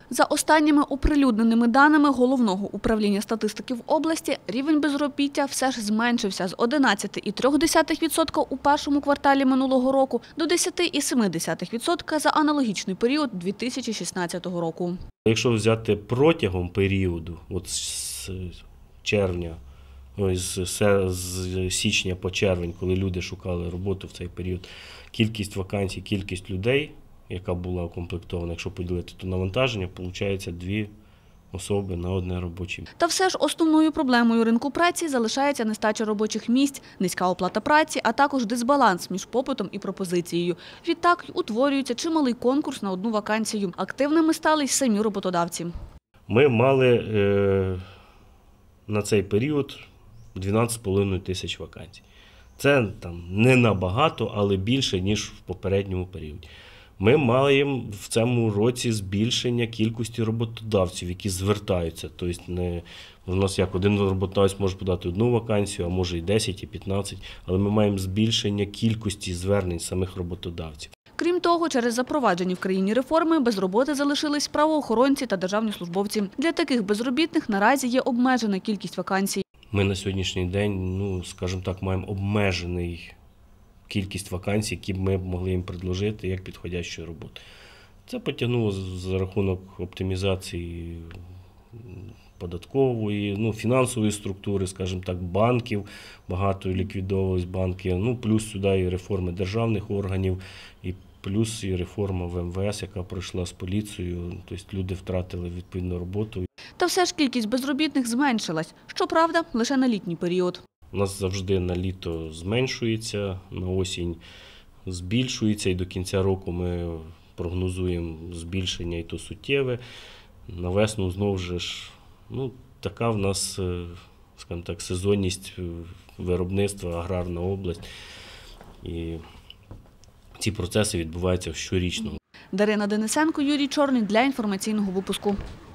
За останніми оприлюдненими даними Головного управління статистики в області, рівень безробіття все ж зменшився з 11,3% у першому кварталі минулого року до 10,7% за аналогічний період 2016 року. Якщо взяти протягом періоду, от з червня, з січня по червень, коли люди шукали роботу в цей період, кількість вакансій, кількість людей, яка була укомплектована, якщо поділити то навантаження, виходить 2 особи на одне робоче місце. Та все ж основною проблемою ринку праці залишається нестача робочих місць, низька оплата праці, а також дисбаланс між попитом і пропозицією. Відтак утворюється чималий конкурс на одну вакансію. Активними стали й самі роботодавці. Ми мали на цей період 12,5 тисяч вакансій. Це не набагато, але більше, ніж в попередньому періоді. Ми маємо в цьому році збільшення кількості роботодавців, які звертаються. Тобто у нас як один роботодавець може подати одну вакансію, а може і 10, і 15, але ми маємо збільшення кількості звернень самих роботодавців. Крім того, через запроваджені в країні реформи без роботи залишились правоохоронці та державні службовці. Для таких безробітних наразі є обмежена кількість вакансій. Ми на сьогоднішній день, скажімо так, маємо обмежений кількість вакансій, які б ми могли їм предложити як підходящу роботу. Це потягнуло за рахунок оптимізації податкової, фінансової структури, скажімо так, банків, багато ліквідовувались банки, плюс сюди і реформи державних органів, і плюс і реформа в МВС, яка пройшла з поліцією, тобто люди втратили відповідну роботу. Та все ж кількість безробітних зменшилась, щоправда, лише на літній період. У нас завжди на літо зменшується, на осінь збільшується, і до кінця року ми прогнозуємо збільшення, і то суттєве. На весну знову ж, така в нас, скажімо так, сезонність виробництва, аграрна область. І ці процеси відбуваються щорічно. Дарина Денисенко, Юрій Чорний для інформаційного випуску.